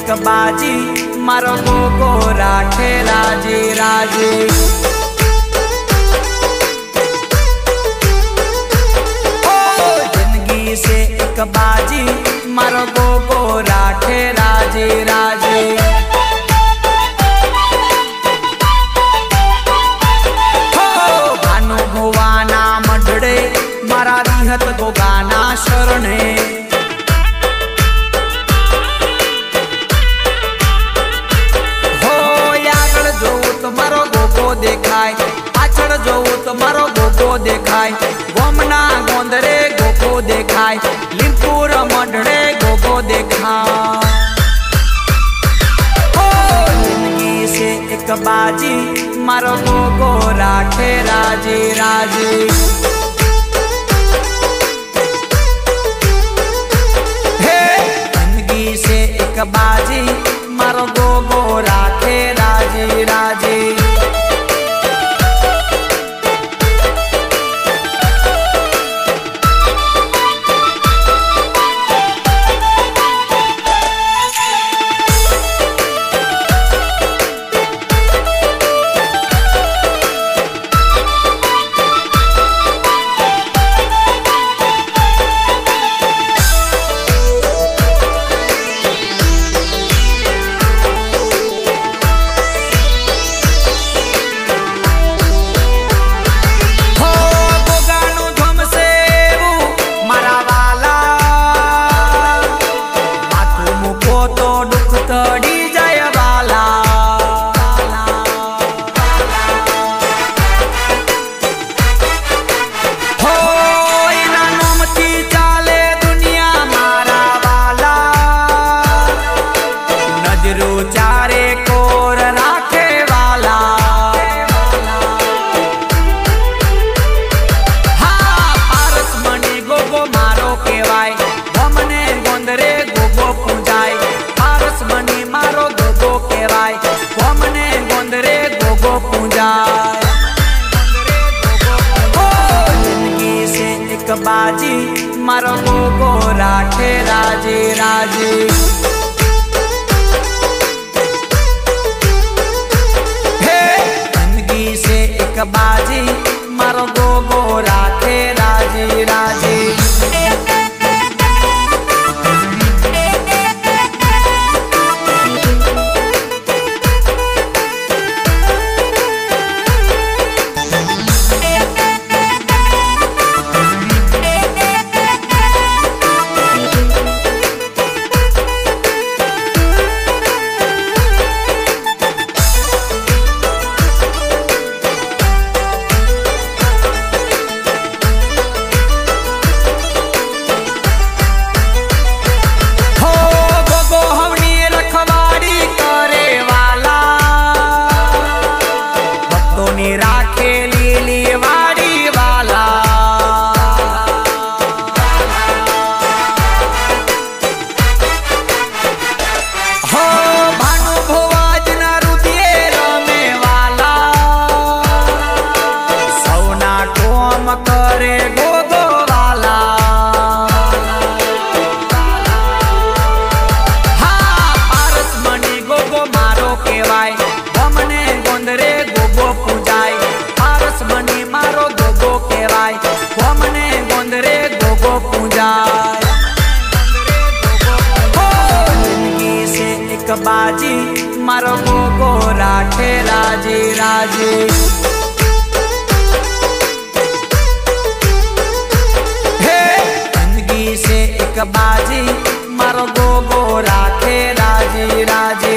बाजी मारो गोगो राखे राजी राजी। जिंदगी से एक बाजी मारो गोगो राखे राजी राजी। भानु भुवाना मढड़े मारा रिहत गोगाना शरणे। देखाय पाछड़ जोऊ तो मारो गोगो देखाय। गोमना गोंदरे गोगो देखाय। लिंपुर मढड़े गोगो देखाय। जिंदगी से एक बाजी मारो गोगो राखे राजी राजी। हे जिंदगी से एक बाजी मारो गोगो राखे राजी राजी। बाजी मारो गोगो राखे राजी राजी। हे जिंदगी से एक बाजी मारो गोगो राखे राजी राजी। बाजी मारो गोगो राखे राजी राजी। हे जिंदगी से एक बाजी मारो गोगो राखे राजी राजी।